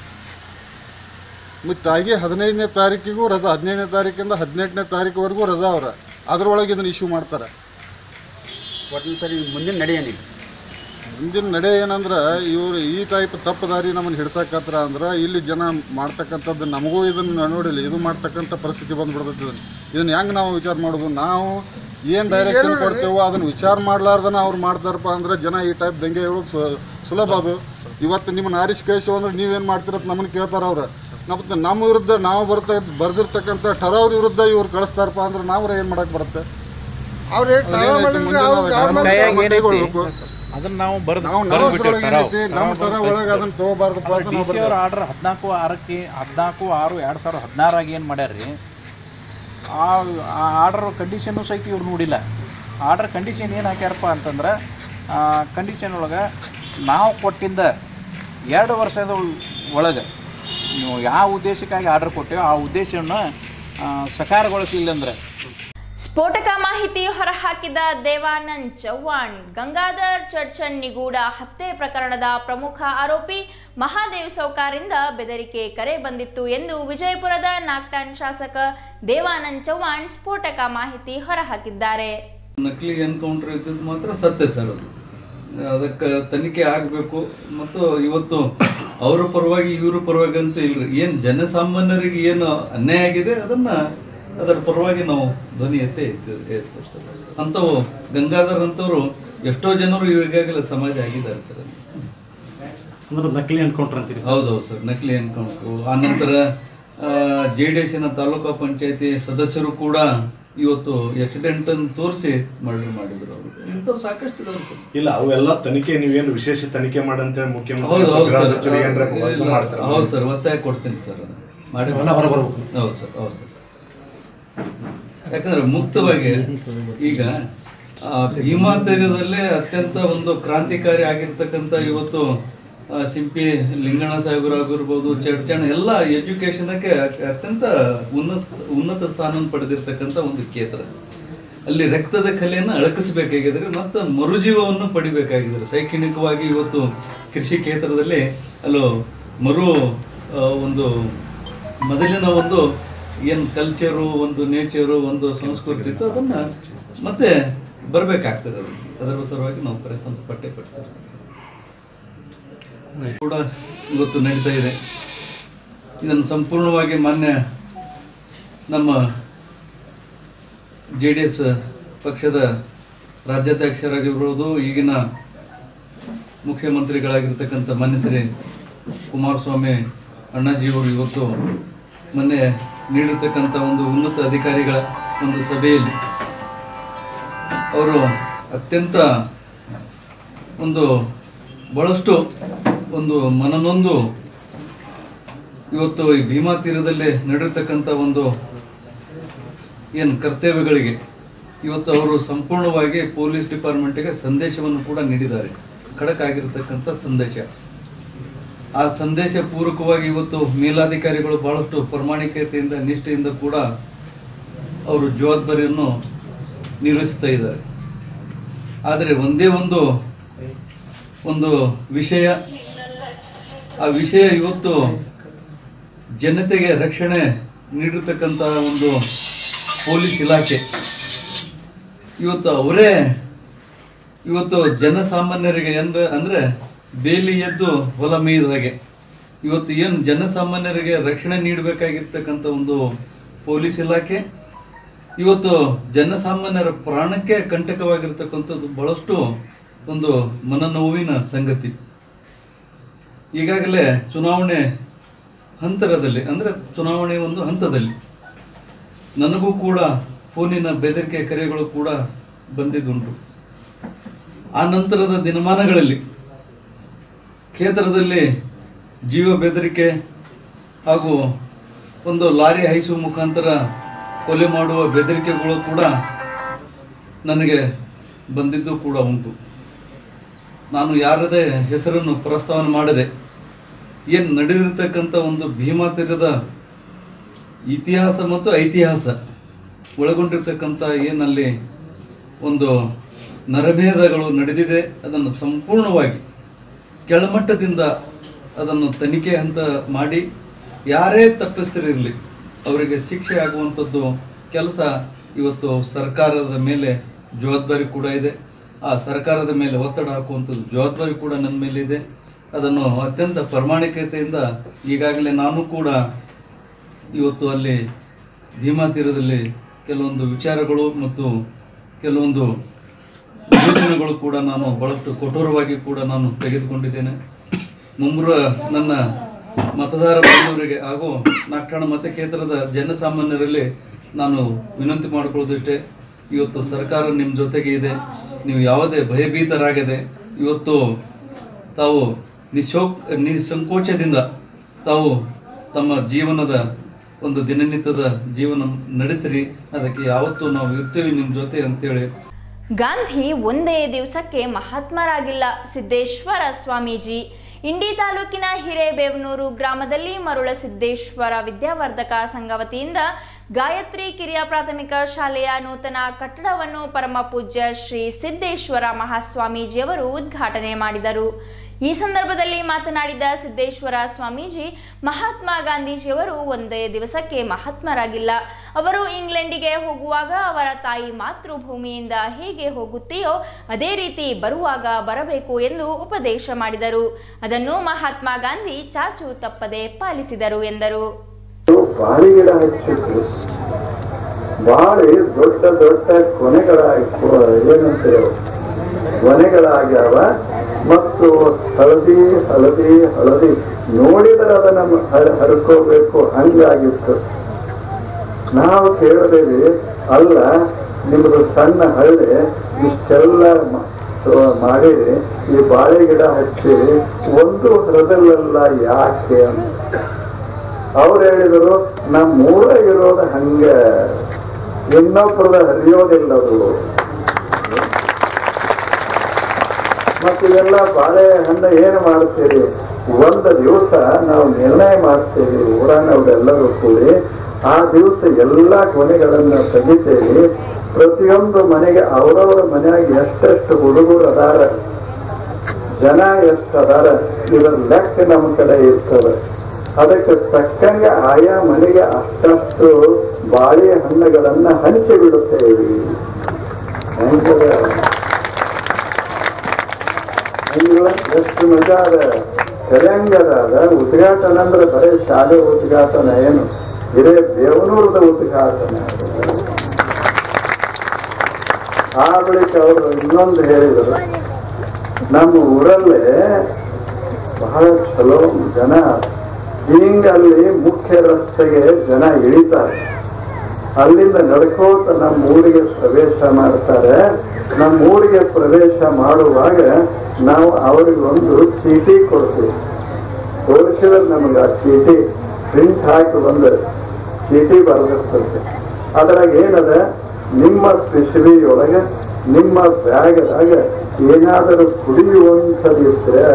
ಮತ್ತು ಹಾಗೆ ಹದಿನೈದನೇ ತಾರೀಕಿಗೂ ರಜಾ, ಹದಿನೈದನೇ ತಾರೀಕಿಂದ ಹದಿನೆಂಟನೇ ತಾರೀಕುವರೆಗೂ ರಜಾ ಅವ್ರ ಅದರೊಳಗೆ ಇದನ್ನು ಇಶ್ಯೂ ಮಾಡ್ತಾರೆ. ಒಟ್ಟಿನ ಸರಿ ಮುಂದಿನ ನಡೆ ಏನಿದೆ? ಮುಂದಿನ ನಡೆ ಏನಂದ್ರೆ ಇವರು ಈ ಟೈಪ್ ತಪ್ಪು ದಾರಿ ನಮ್ಮನ್ನು ಹಿಡ್ಸಕತ್ರ ಅಂದ್ರೆ ಇಲ್ಲಿ ಜನ ಮಾಡ್ತಕ್ಕಂಥದ್ದು ನಮಗೂ ಇದನ್ನು ನೋಡಿಲ್ಲ ಇದು ಮಾಡ್ತಕ್ಕಂಥ ಪರಿಸ್ಥಿತಿ ಬಂದ್ಬಿಡ್ತೈತೆ. ಇದನ್ನು ಇದನ್ನು ಹೆಂಗೆ ನಾವು ವಿಚಾರ ಮಾಡೋದು? ನಾವು ಏನು ಡೈರೆಕ್ಷನ್ ಕೊಡ್ತೇವೋ ಅದನ್ನು ವಿಚಾರ ಮಾಡ್ಲಾರ್ದನ ಅವ್ರು ಮಾಡ್ತಾರಪ್ಪ ಅಂದ್ರೆ ಜನ ಈ ಟೈಪ್ ದಂಗೆ ಹೇಳೋದು ಸುಲಭ. ಅದು ಇವತ್ತು ನಿಮ್ಮನ್ನು ಆರಿಸಿ ಕಳಿಸೋ ಅಂದ್ರೆ ನೀವೇನು ಮಾಡ್ತಿರತ್ತೆ ನಮ್ಮನ್ನು ಕೇಳ್ತಾರೆ ಅವ್ರು. ಮತ್ತು ನಮ್ಮ ವಿರುದ್ಧ ನಾವು ಬರ್ತ ಬರ್ದಿರ್ತಕ್ಕಂಥ ಟರವ್ರ ವಿರುದ್ಧ ಇವ್ರು ಕಳಿಸ್ತಾರಪ್ಪ ಅಂದ್ರೆ ನಾವು ಏನು ಮಾಡಕ್ಕೆ ಬರುತ್ತೆ? ಅದನ್ನ ನಾವು ಬರೆದು ನಮ್ಮ ತರ ಒಳಗೆ ಅದನ್ನ ತಗೋಬಾರ್ದಪ್ಪ. ಡಿ ಸಿ ಅವ್ರ ಆರ್ಡರ್ ಹದಿನಾಲ್ಕು ಆರಕ್ಕೆ ಹದಿನಾಲ್ಕು ಆರು ಎರಡು ಸಾವಿರದ ಹದಿನಾರಾಗಿ ಏನು ಮಾಡ್ಯಾರ್ರಿ, ಆ ಆರ್ಡರ್ ಕಂಡೀಷನ್ನು ಸಹಿತ ಇವ್ರು ನೋಡಿಲ್ಲ. ಆರ್ಡರ್ ಕಂಡೀಷನ್ ಏನು ಹಾಕ್ಯಾರಪ್ಪ ಅಂತಂದ್ರೆ ಕಂಡೀಷನ್ ಒಳಗೆ ನಾವು ಕೊಟ್ಟಿದ್ದ ಎರಡು ವರ್ಷದ ಒಳಗೆ ನೀವು ಯಾವ ಉದ್ದೇಶಕ್ಕಾಗಿ ಆರ್ಡರ್ ಕೊಟ್ಟೇವೋ ಆ ಉದ್ದೇಶವನ್ನು ಸಕಾರಗೊಳಿಸಲಿಲ್ಲ ಅಂದರೆ ಸ್ಫೋಟಕ ಮಾಹಿತಿ ಹೊರಹಾಕಿದ ದೇವಾನಂದ್ ಚವ್ಹಾಣ್. ಗಂಗಾಧರ್ ಚರ್ಚನ್ ನಿಗೂಢ ಹತ್ಯೆ ಪ್ರಕರಣದ ಪ್ರಮುಖ ಆರೋಪಿ ಮಹಾದೇವ್ ಸೌಕಾರಿಂದ ಬೆದರಿಕೆ ಕರೆ ಬಂದಿತ್ತು ಎಂದು ವಿಜಯಪುರದ ನಾಗ್ಟಾನ್ ಶಾಸಕ ದೇವಾನಂದ್ ಚವ್ಹಾಣ್ ಸ್ಫೋಟಕ ಮಾಹಿತಿ ಹೊರಹಾಕಿದ್ದಾರೆ. ನಕಲಿ ಎನ್ಕೌಂಟರ್ ಇದ್ದದ್ದು ಮಾತ್ರ ಸತ್ಯ ಸರ್. ಅದು ಅದಕ್ಕೆ ತನಿಖೆ ಆಗಬೇಕು. ಮತ್ತು ಇವತ್ತು ಅವರ ಪರವಾಗಿ ಇವ್ರ ಪರವಾಗಿ ಅಂತೂ ಇಲ್ರಿ, ಏನು ಜನಸಾಮಾನ್ಯರಿಗೆ ಏನು ಅನ್ಯಾಯ ಆಗಿದೆ ಅದನ್ನು ಅದರ ಪರವಾಗಿ ನಾವು ಧ್ವನಿ ಎತ್ತೇ ಎತ್ತಿ ತೋರಿಸ್ತೇವೆ. ಅಂಥವು ಗಂಗಾಧರ್ ಅಂಥವ್ರು ಎಷ್ಟೋ ಜನರು ಈಗಾಗಲೇ ಸಮಾಜ ಆಗಿದ್ದಾರೆ ಸರ್. ಅಂದ್ರೆ ನಕಲಿ ಎನ್ಕೌಂಟರ್ ಅಂತೀರಿ? ಹೌದೌದು ಸರ್, ನಕಲಿ ಎನ್ಕೌಂಟ್ರು. ಆನಂತರ ಜೆ ಡಿ ಎಸ್ಸಿನ ತಾಲೂಕಾ ಪಂಚಾಯತಿ ಸದಸ್ಯರು ಕೂಡ ಇವತ್ತು ಆಕ್ಸಿಡೆಂಟ್ ಅನ್ನು ತೋರಿಸಿ ಮರ್ಡರ್ ಮಾಡಿದ್ರು. ಅವರು ಇಂಥವು ಸಾಕಷ್ಟು ಇದಾವೆ ಸರ್. ಇಲ್ಲ, ಅವೆಲ್ಲ ತನಿಖೆ ನೀವೇನು ವಿಶೇಷ ತನಿಖೆ ಮಾಡಿ ಅಂತೇಳಿ ಮುಖ್ಯಮಂತ್ರಿ ಹೌದು ಹೌದು ಹೌದು ಸರ್, ಒತ್ತಾಯ ಕೊಡ್ತೀನಿ ಸರ್. ಮಾಡಿ ಹೊರಬರ್ಬೇಕು. ಹೌದು ಸರ್, ಹೌದು ಸರ್. ಯಾಕಂದ್ರೆ ಮುಕ್ತವಾಗಿ ಈಗ ಭೀಮಾ ತೀರದಲ್ಲೇ ಅತ್ಯಂತ ಒಂದು ಕ್ರಾಂತಿಕಾರಿ ಆಗಿರ್ತಕ್ಕಂಥ ಇವತ್ತು ಸಿಂಪಿ ಲಿಂಗಣ್ಣ ಸಾಹೇಬರಾಗಿರ್ಬೋದು, ಚಡ್ಚಣ ಎಲ್ಲ ಎಜುಕೇಶನ್ಗೆ ಅತ್ಯಂತ ಉನ್ನತ ಉನ್ನತ ಸ್ಥಾನವನ್ನು ಪಡೆದಿರ್ತಕ್ಕಂಥ ಒಂದು ಕ್ಷೇತ್ರ. ಅಲ್ಲಿ ರಕ್ತದ ಕಲೆಯನ್ನು ಅಳಕಿಸಬೇಕಾಗಿದ್ರೆ ಮತ್ತು ಮರುಜೀವವನ್ನು ಪಡಿಬೇಕಾಗಿದ್ದಾರೆ. ಶೈಕ್ಷಣಿಕವಾಗಿ ಇವತ್ತು ಕೃಷಿ ಕ್ಷೇತ್ರದಲ್ಲಿ ಅಲ್ಲೋ ಮರು ಒಂದು ಮೊದಲಿನ ಒಂದು ಏನು ಕಲ್ಚರು, ಒಂದು ನೇಚರು, ಒಂದು ಸಂಸ್ಕೃತಿ ಇತ್ತು, ಅದನ್ನು ಮತ್ತೆ ಬರಬೇಕಾಗ್ತದೆ. ಅದು ಅದರ ಸಲುವಾಗಿ ನಾವು ಪ್ರಯತ್ನ ಪಟ್ಟೆ ಪಡ್ತೇವೆ ಸರ್. ಕೂಡ ಇವತ್ತು ನಡೀತಾ ಇದೆ. ಇದನ್ನು ಸಂಪೂರ್ಣವಾಗಿ ಮಾನ್ಯ ನಮ್ಮ ಜೆ ಡಿ ಎಸ್ ಪಕ್ಷದ ರಾಜ್ಯಾಧ್ಯಕ್ಷರಾಗಿರ್ಬೋದು, ಈಗಿನ ಮುಖ್ಯಮಂತ್ರಿಗಳಾಗಿರ್ತಕ್ಕಂಥ ಮಾನ್ಯ ಶ್ರೀ ಕುಮಾರಸ್ವಾಮಿ ಅಣ್ಣಾಜಿಯವರು ಇವತ್ತು ಮೊನ್ನೆ ನೀಡಿರ್ತಕ್ಕಂಥ ಒಂದು ಉನ್ನತ ಅಧಿಕಾರಿಗಳ ಒಂದು ಸಭೆಯಲ್ಲಿ ಅವರು ಅತ್ಯಂತ ಒಂದು ಬಹಳಷ್ಟು ಒಂದು ಮನನೊಂದು ಇವತ್ತು ಈ ಭೀಮಾ ತೀರದಲ್ಲಿ ನಡೆಯತಕ್ಕಂಥ ಒಂದು ಏನು ಕರ್ತವ್ಯಗಳಿಗೆ ಇವತ್ತು ಅವರು ಸಂಪೂರ್ಣವಾಗಿ ಪೊಲೀಸ್ ಡಿಪಾರ್ಟ್ಮೆಂಟ್ಗೆ ಸಂದೇಶವನ್ನು ಕೂಡ ನೀಡಿದ್ದಾರೆ. ಖಡಕ್ ಆಗಿರತಕ್ಕಂಥ ಸಂದೇಶ. ಆ ಸಂದೇಶ ಪೂರ್ವಕವಾಗಿ ಇವತ್ತು ಮೇಲಾಧಿಕಾರಿಗಳು ಬಹಳಷ್ಟು ಪ್ರಾಮಾಣಿಕತೆಯಿಂದ ನಿಷ್ಠೆಯಿಂದ ಕೂಡ ಅವರು ಜವಾಬ್ದಾರಿಯನ್ನು ನಿರ್ವಹಿಸ್ತಾ ಇದ್ದಾರೆ. ಆದರೆ ಒಂದೇ ಒಂದು ಒಂದು ವಿಷಯ, ಆ ವಿಷಯ ಇವತ್ತು ಜನತೆಗೆ ರಕ್ಷಣೆ ನೀಡಿರ್ತಕ್ಕಂಥ ಒಂದು ಪೊಲೀಸ್ ಇಲಾಖೆ ಇವತ್ತು ಅವರೇ ಇವತ್ತು ಜನಸಾಮಾನ್ಯರಿಗೆ ಅಂದ್ರೆ ಅಂದರೆ ಬೇಲಿ ಎದ್ದು ಹೊಲ ಮೇಯ್ದ ಹಾಗೆ ಇವತ್ತು ಏನು ಜನಸಾಮಾನ್ಯರಿಗೆ ರಕ್ಷಣೆ ನೀಡಬೇಕಾಗಿರ್ತಕ್ಕಂಥ ಒಂದು ಪೊಲೀಸ್ ಇಲಾಖೆ ಇವತ್ತು ಜನಸಾಮಾನ್ಯರ ಪ್ರಾಣಕ್ಕೆ ಕಂಟಕವಾಗಿರ್ತಕ್ಕಂಥದ್ದು ಬಹಳಷ್ಟು ಒಂದು ಮನನೋವಿನ ಸಂಗತಿ. ಈಗಾಗಲೇ ಚುನಾವಣೆ ಹಂತರದಲ್ಲಿ ಅಂದರೆ ಚುನಾವಣೆ ಒಂದು ಹಂತದಲ್ಲಿ ನನಗೂ ಕೂಡ ಫೋನಿನ ಬೆದರಿಕೆ ಕರೆಗಳು ಕೂಡ ಬಂದಿದ್ದುಂಟು. ಆ ನಂತರದ ದಿನಮಾನಗಳಲ್ಲಿ ಕ್ಷೇತ್ರದಲ್ಲಿ ಜೀವ ಬೆದರಿಕೆ ಹಾಗೂ ಒಂದು ಲಾರಿ ಹೈಸುವ ಮುಖಾಂತರ ಕೊಲೆ ಮಾಡುವ ಬೆದರಿಕೆಗಳು ಕೂಡ ನನಗೆ ಬಂದಿದ್ದು ಕೂಡ ಉಂಟು. ನಾನು ಯಾರದೇ ಹೆಸರನ್ನು ಪ್ರಸ್ತಾವನೆ ಮಾಡದೆ ಏನು ನಡೆದಿರ್ತಕ್ಕಂಥ ಒಂದು ಭೀಮಾ ತೀರದ ಇತಿಹಾಸ ಮತ್ತು ಐತಿಹಾಸ ಒಳಗೊಂಡಿರ್ತಕ್ಕಂಥ ಏನಲ್ಲಿ ಒಂದು ನರಭೇದಗಳು ನಡೆದಿದೆ, ಅದನ್ನು ಸಂಪೂರ್ಣವಾಗಿ ಕೆಳಮಟ್ಟದಿಂದ ಅದನ್ನು ತನಿಖೆ ಅಂತ ಮಾಡಿ ಯಾರೇ ತಪ್ಪಿಸ್ತರಿರಲಿ ಅವರಿಗೆ ಶಿಕ್ಷೆ ಆಗುವಂಥದ್ದು ಕೆಲಸ ಇವತ್ತು ಸರ್ಕಾರದ ಮೇಲೆ ಜವಾಬ್ದಾರಿ ಕೂಡ ಇದೆ. ಆ ಸರ್ಕಾರದ ಮೇಲೆ ಒತ್ತಡ ಹಾಕುವಂಥದ್ದು ಜವಾಬ್ದಾರಿ ಕೂಡ ನನ್ನ ಮೇಲೆ ಇದೆ. ಅದನ್ನು ಅತ್ಯಂತ ಪ್ರಾಮಾಣಿಕತೆಯಿಂದ ಈಗಾಗಲೇ ನಾನು ಕೂಡ ಇವತ್ತು ಅಲ್ಲಿ ಭೀಮಾ ತೀರದಲ್ಲಿ ಕೆಲವೊಂದು ವಿಚಾರಗಳು ಮತ್ತು ಕೆಲವೊಂದು ಯೋಜನೆಗಳು ಕೂಡ ನಾನು ಬಹಳಷ್ಟು ಕಠೋರವಾಗಿ ಕೂಡ ನಾನು ತೆಗೆದುಕೊಂಡಿದ್ದೇನೆ. ಮುಂಬರುವ ನನ್ನ ಮತದಾರ ಬಂಧುವರಿಗೆ ಹಾಗೂ ನಾಗಠಾಣ ಮತಕ್ಷೇತ್ರದ ಜನಸಾಮಾನ್ಯರಲ್ಲಿ ನಾನು ವಿನಂತಿ ಮಾಡಿಕೊಳ್ಳೋದಿಷ್ಟೇ, ಇವತ್ತು ಸರ್ಕಾರ ನಿಮ್ಮ ಜೊತೆಗೆ ಇದೆ. ನೀವು ಯಾವುದೇ ಭಯಭೀತರಾಗದೆ ಇವತ್ತು ತಾವು ನಿಶೋಕ್ ನಿಸಂಕೋಚದಿಂದ ತಾವು ತಮ್ಮ ಜೀವನದ ಒಂದು ದಿನನಿತ್ಯದ ಜೀವನ ನಡೆಸಿರಿ. ಅದಕ್ಕೆ ಯಾವತ್ತೂ ನಾವು ಇರ್ತೀವಿ ನಿಮ್ಮ ಜೊತೆ ಅಂತೇಳಿ. ಗಾಂಧಿ ಒಂದೇ ದಿವಸಕ್ಕೆ ಮಹಾತ್ಮರಾಗಿಲ್ಲ. ಸಿದ್ದೇಶ್ವರ ಸ್ವಾಮೀಜಿ ಇಂಡಿ ತಾಲೂಕಿನ ಹಿರೇಬೇವನೂರು ಗ್ರಾಮದಲ್ಲಿ ಮರುಳ ಸಿದ್ದೇಶ್ವರ ವಿದ್ಯಾವರ್ಧಕ ಸಂಘ ವತಿಯಿಂದ ಗಾಯತ್ರಿ ಕಿರಿಯ ಪ್ರಾಥಮಿಕ ಶಾಲೆಯ ನೂತನ ಕಟ್ಟಡವನ್ನು ಪರಮ ಪೂಜ್ಯ ಶ್ರೀ ಸಿದ್ದೇಶ್ವರ ಮಹಾಸ್ವಾಮೀಜಿಯವರು ಉದ್ಘಾಟನೆ ಮಾಡಿದರು. ಈ ಸಂದರ್ಭದಲ್ಲಿ ಮಾತನಾಡಿದ ಸಿದ್ದೇಶ್ವರ ಸ್ವಾಮೀಜಿ, ಮಹಾತ್ಮ ಗಾಂಧೀಜಿಯವರು ಒಂದೇ ದಿವಸಕ್ಕೆ ಮಹಾತ್ಮರಾಗಿಲ್ಲ. ಅವರು ಇಂಗ್ಲೆಂಡಿಗೆ ಹೋಗುವಾಗ ಅವರ ತಾಯಿ ಮಾತೃಭೂಮಿಯಿಂದ ಹೇಗೆ ಹೋಗುತ್ತೆಯೋ ಅದೇ ರೀತಿ ಬರುವಾಗ ಬರಬೇಕು ಎಂದು ಉಪದೇಶ ಮಾಡಿದರು. ಅದನ್ನು ಮಹಾತ್ಮ ಗಾಂಧಿ ಚಾಚು ತಪ್ಪದೆ ಪಾಲಿಸಿದರು ಎಂದರು. ಬಾಳೆ ಗಿಡ ಹಚ್ಚಿದ್ರು, ಬಾಳೆ ದೊಡ್ಡ ದೊಡ್ಡ ಕೊನೆಗಳ ಏನಂತಾರೆ ಕೊನೆಗಳಾಗ್ಯಾವ ಮತ್ತು ಹಳದಿ ಹಳದಿ ಹಳದಿ ನೋಡಿದರೆ ಅದನ್ನ ಹರ್ಕೋಬೇಕು ಹಂಗಾಗಿತ್ತು. ನಾವು ಕೇಳಿದೇವಿ, ಅಲ್ಲ ನಿಮ್ದು ಸಣ್ಣ ಹಳ್ಳಿ ಇಷ್ಟೆಲ್ಲ ಮಾಡಿರಿ, ಈ ಬಾಳೆ ಗಿಡ ಹಚ್ಚಿ ಒಂದು ಹರದಲ್ಲ ಯಾಕೆ ಅಂತ ಅವ್ರು ಹೇಳಿದರು, ನಮ್ಮೂರ ಇರೋದು ಹಂಗ, ಇನ್ನೊಬ್ಬರದ ಹರಿಯೋದಿಲ್ಲದು. ಮತ್ತು ಇವೆಲ್ಲ ಬಾಳೆ ಹಣ್ಣು ಏನು ಮಾಡ್ತೀರಿ, ಒಂದು ದಿವಸ ನಾವು ನಿರ್ಣಯ ಮಾಡ್ತೇವೆ ಊರನವರೆಲ್ಲರೂ ಕೂಡಿ. ಆ ದಿವಸ ಎಲ್ಲ ಕೊನೆಗಳನ್ನ ತೆಗಿತೇವೆ. ಪ್ರತಿಯೊಂದು ಮನೆಗೆ ಅವರವರ ಮನೆಯಾಗ ಎಷ್ಟೆಷ್ಟು ಹುಡುಗರು ಅದಾರ, ಜನ ಎಷ್ಟು ಅದಾರ, ಇದರ ಲೆಕ್ಕ ನಮ್ಮ ಕಡೆ ಇರ್ತದೆ. ಅದಕ್ಕೆ ತಕ್ಕಂಗೆ ಆಯಾ ಮನೆಗೆ ಅಷ್ಟಷ್ಟು ಬಾಳೆ ಹಣ್ಣುಗಳನ್ನ ಹಂಚಿ ಬಿಡುತ್ತೇವೆ. ಎಷ್ಟು ಮಜಾ ಅದ, ತೆಲಂಗಾಣದ ಉದ್ಘಾಟನೆ ಅಂದ್ರೆ ಬರೀ ಶಾಲೆ ಉದ್ಘಾಟನೆ ಏನು, ಇದೇ ದೇವನೂರದ ಉದ್ಘಾಟನೆ. ಆ ಬಳಿಕ ಅವರು ಇನ್ನೊಂದು ಹೇಳಿದರು, ನಮ್ಮ ಊರಲ್ಲೇ ಬಹಳ ಚಲೋ ಜನ ಹಿಂಗ ಅಲ್ಲಿ ಮುಖ್ಯ ರಸ್ತೆಗೆ ಜನ ಇಳಿತಾರೆ, ಅಲ್ಲಿಂದ ನಡ್ಕೋತ ನಮ್ಮ ಊರಿಗೆ ಪ್ರವೇಶ ಮಾಡ್ತಾರೆ. ನಮ್ಮ ಊರಿಗೆ ಪ್ರವೇಶ ಮಾಡುವಾಗ ನಾವು ಅವರಿಗೆ ಒಂದು ಚೀಟಿ ಕೊಡ್ತೀವಿ. ತೋರಿಸಿದ್ರೆ ನಮಗೆ ಆ ಚೀಟಿ ಪ್ರಿಂಟ್ ಹಾಕಿ ಬಂದ ಚೀಟಿ ಬರೆದಿರ್ತದೆ. ಅದ್ರಾಗ ಏನದ, ನಿಮ್ಮ ಪಿಶವಿಯೊಳಗೆ ನಿಮ್ಮ ಬ್ಯಾಗದಾಗ ಏನಾದರೂ ಕುಡಿಯುವಂಥದ್ದಿದ್ರೆ,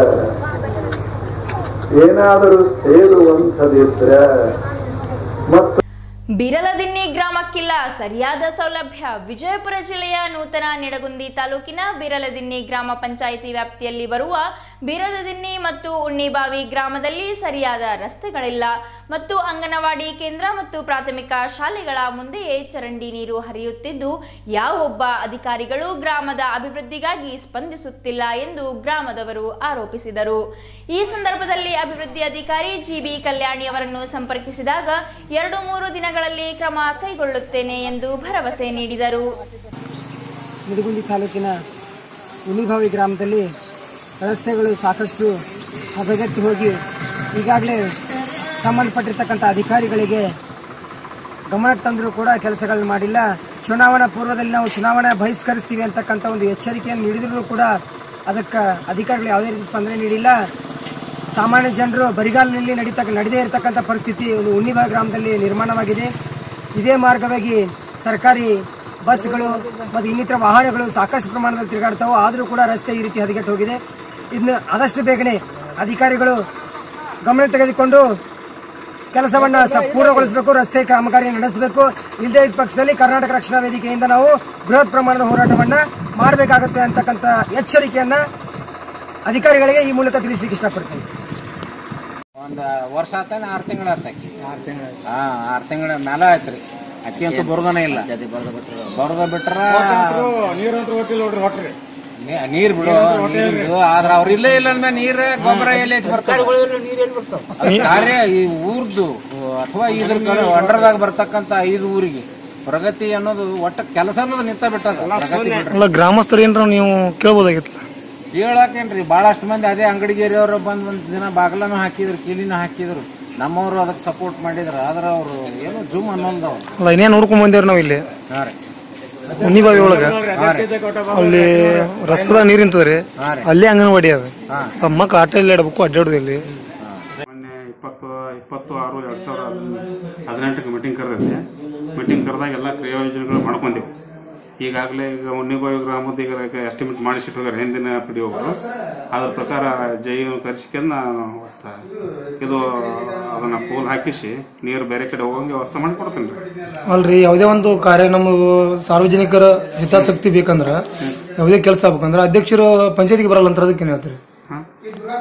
ಏನಾದರೂ ಸೇರುವಂಥದ್ದಿದ್ರೆ ಮತ್ತು ಬಿರಲದಿನ್ನಿ ಗ್ರಾಮಕ್ಕಿಲ್ಲ ಸರಿಯಾದ ಸೌಲಭ್ಯ. ವಿಜಯಪುರ ಜಿಲ್ಲೆಯ ನೂತನ ನಿಡಗುಂದಿ ತಾಲೂಕಿನ ಬಿರಲದಿನ್ನಿ ಗ್ರಾಮ ಪಂಚಾಯಿತಿ ವ್ಯಾಪ್ತಿಯಲ್ಲಿ ಬರುವ ಬಿರಲದಿನ್ನಿ ಮತ್ತು ಉಣ್ಣಿಬಾವಿ ಗ್ರಾಮದಲ್ಲಿ ಸರಿಯಾದ ರಸ್ತೆಗಳಿಲ್ಲ ಮತ್ತು ಅಂಗನವಾಡಿ ಕೇಂದ್ರ ಮತ್ತು ಪ್ರಾಥಮಿಕ ಶಾಲೆಗಳ ಮುಂದೆಯೇ ಚರಂಡಿ ನೀರು ಹರಿಯುತ್ತಿದ್ದು ಯಾವೊಬ್ಬ ಅಧಿಕಾರಿಗಳು ಗ್ರಾಮದ ಅಭಿವೃದ್ಧಿಗಾಗಿ ಸ್ಪಂದಿಸುತ್ತಿಲ್ಲ ಎಂದು ಗ್ರಾಮದವರು ಆರೋಪಿಸಿದರು. ಈ ಸಂದರ್ಭದಲ್ಲಿ ಅಭಿವೃದ್ಧಿ ಅಧಿಕಾರಿ ಜಿ ಬಿ ಕಲ್ಯಾಣಿ ಅವರನ್ನು ಸಂಪರ್ಕಿಸಿದಾಗ ಎರಡು ಮೂರು ದಿನಗಳಲ್ಲಿ ಕ್ರಮ ಕೈಗೊಳ್ಳುತ್ತೇನೆ ಎಂದು ಭರವಸೆ ನೀಡಿದರು. ನಿಡಗುಂದಿ ತಾಲೂಕಿನ ಉಣ್ಣಿಬಾವಿ ಗ್ರಾಮದಲ್ಲಿ ರಸ್ತೆಗಳು ಸಾಕಷ್ಟು ಹದಗೆಟ್ಟು ಹೋಗಿ ಈಗಾಗಲೇ ಸಂಬಂಧಪಟ್ಟಿರ್ತಕ್ಕಂಥ ಅಧಿಕಾರಿಗಳಿಗೆ ಗಮನಕ್ಕೆ ತಂದರೂ ಕೂಡ ಕೆಲಸಗಳನ್ನು ಮಾಡಿಲ್ಲ. ಚುನಾವಣಾ ಪೂರ್ವದಲ್ಲಿ ನಾವು ಚುನಾವಣೆ ಬಹಿಷ್ಕರಿಸ್ತೀವಿ ಅಂತಕ್ಕಂಥ ಒಂದು ಎಚ್ಚರಿಕೆಯನ್ನು ನೀಡಿದರೂ ಕೂಡ ಅದಕ್ಕೆ ಅಧಿಕಾರಿಗಳು ಯಾವುದೇ ರೀತಿ ಸ್ಪಂದನೆ ನೀಡಿಲ್ಲ. ಸಾಮಾನ್ಯ ಜನರು ಬರಿಗಾಲಿನಲ್ಲಿ ನಡೀತಕ್ಕ ನಡೆದೇ ಇರತಕ್ಕಂಥ ಪರಿಸ್ಥಿತಿ ಉಣ್ಣಿಬಾವಿ ಗ್ರಾಮದಲ್ಲಿ ನಿರ್ಮಾಣವಾಗಿದೆ. ಇದೇ ಮಾರ್ಗವಾಗಿ ಸರ್ಕಾರಿ ಬಸ್ಗಳು ಮತ್ತು ಇನ್ನಿತರ ವಾಹನಗಳು ಸಾಕಷ್ಟು ಪ್ರಮಾಣದಲ್ಲಿ ತಿರುಗಾಡ್ತಾವೆ. ಆದರೂ ಕೂಡ ರಸ್ತೆ ಈ ರೀತಿ ಹದಗೆಟ್ಟು ಹೋಗಿದೆ. ಇನ್ನು ಆದಷ್ಟು ಬೇಗನೆ ಅಧಿಕಾರಿಗಳು ಗಮನ ತೆಗೆದುಕೊಂಡು ಕೆಲಸವನ್ನ ಪೂರ್ಣಗೊಳಿಸಬೇಕು, ರಸ್ತೆ ಕಾಮಗಾರಿ ನಡೆಸಬೇಕು. ಇಲ್ಲದೇ ಇದ್ದ ಪಕ್ಷದಲ್ಲಿ ಕರ್ನಾಟಕ ರಕ್ಷಣಾ ವೇದಿಕೆಯಿಂದ ನಾವು ಬೃಹತ್ ಪ್ರಮಾಣದ ಹೋರಾಟವನ್ನ ಮಾಡಬೇಕಾಗುತ್ತೆ ಅಂತಕ್ಕಂಥ ಎಚ್ಚರಿಕೆಯನ್ನ ಅಧಿಕಾರಿಗಳಿಗೆ ಈ ಮೂಲಕ ತಿಳಿಸ್ಲಿಕ್ಕೆ ಇಷ್ಟಪಡ್ತೀನಿ. ಒಂದು ವರ್ಷ ಆತಾನೆ ಆರು ತಿಂಗಳ ಆರ್ತಾಕಿ ಆರು ತಿಂಗಳ ಹಾ ಆರು ತಿಂಗಳ ಮೇಲೆ ಆಯ್ತ್ರಿ. ಅಕ್ಕಿ ಅಂತೂ ಬರೋದನೇ ಇಲ್ಲ. ಬರೋದ ಬಿಟ್ರ ನೀರಂತೂ ಹೊಟ್ಟಿಲ್ಲ ನೋಡ್ರಿ, ಹೊಟ್ರಿ ನೀರ್ ಬಿಡು ಆದ್ರ ಅವ್ರ ಇಲ್ಲೇ ಇಲ್ಲ ಅಂದ್ಮೇಲೆ ನೀರ್ ಗೊಬ್ಬರ ಎಲ್ಲಿ ಬರ್ತಾರೆ. ಈ ಊರ್ದು ಅಥವಾ ಇದ್ರ ಅಂಡರ್ದಾಗ ಬರ್ತಕ್ಕಂತ ಐದು ಊರಿಗೆ ಪ್ರಗತಿ ಅನ್ನೋದು ಒಟ್ಟ ಕೆಲಸ ಅನ್ನೋದು ನಿಂತ ಬಿಟ್ಟ. ಗ್ರಾಮಸ್ಥರು ಏನ್ರ ನೀವು ಕೇಳ್ಬೋದಾಗಿತ್ತು. ಕೇಳಾಕೇನ್ರಿ ಬಹಳಷ್ಟು ಮಂದಿ ಅದೇ ಅಂಗಡಿಗೇರಿ ಅವರು ಬಂದ್ ಒಂದ್ ದಿನ ಬಾಗಲನು ಹಾಕಿದ್ರು, ಕೀಲಿನೂ ಹಾಕಿದ್ರು. ನಮ್ಮವ್ರು ಅದಕ್ಕೆ ಸಪೋರ್ಟ್ ಮಾಡಿದ್ರ. ಆದ್ರ ಅವ್ರು ಏನು ಜೂಮ್ ಅನ್ನೋದು ಅಲ್ಲ ಇನ್ನೇನು ನೋಡ್ಕೊಂಡ್ ಬಂದೇವ್ರಿ ನಾವು ಇಲ್ಲಿ ಉಣ್ಣಿಬಾವಿ ಒಳಗ. ಅಲ್ಲಿ ರಸ್ತೆದಾಗ ನೀರ್ ನಿಂತದ್ರಿ, ಅಲ್ಲಿ ಅಂಗನವಾಡಿ ಅದ. ತಮ್ಮ ಮಕ್ಳು ಆಟ ಇಲ್ಲಿ ಆಡ್ಬೇಕು, ಅಡ್ಡಾಡುದು ಇಲ್ಲಿ. ಮೊನ್ನೆ ಇಪ್ಪತ್ತು ಇಪ್ಪತ್ತು ಆರು ಎರಡ್ ಸಾವಿರ ಹದಿನೆಂಟಕ್ಕೆ ಮೀಟಿಂಗ್ ಕರೆದಿದೆ. ಮೀಟಿಂಗ್ ಕರೆದಾಗ ಎಲ್ಲ ಕ್ರಿಯಾ ಯೋಜನೆಗಳು ಮಾಡ್ಕೊಂಡೆವು. ಈಗಾಗಲೇ ಈಗ ಉಣ್ಣಿಬಾವಿ ಗ್ರಾಮದ ಈಗ ಎಸ್ಟಿಮೇಟ್ ಮಾಡಿಸಿಟ್ಟು ಹೋಗ್ಯಾರ ಹಿಂದಿನ ಪಿ ಡಿ ಒಗಳು. ಅದ್ರ ಪ್ರಕಾರ ಜೈ ಕರ್ಸಿಕೊಂಡ ಇದು ಅದನ್ನ ಪೋಲ್ ಹಾಕಿಸಿ ನೀರು ಬೇರೆ ಕಡೆ ಹೋಗಂಗೆ ವ್ಯವಸ್ಥೆ ಮಾಡಿ ಕೊಡ್ತೇನೆ. ಅಲ್ರಿ ಯಾವುದೇ ಒಂದು ಕಾರ್ಯ ನಮಗ ಸಾರ್ವಜನಿಕರ ಹಿತಾಸಕ್ತಿ ಬೇಕಂದ್ರ ಯಾವುದೇ ಕೆಲಸ ಆಗ್ಬೇಕಂದ್ರ ಅಧ್ಯಕ್ಷರು ಪಂಚಾಯತಿಗೆ ಬರಲ್ಲ ಅಂತ ಅದಕ್ಕೆ ಹೇಳ್ತೀರಿ.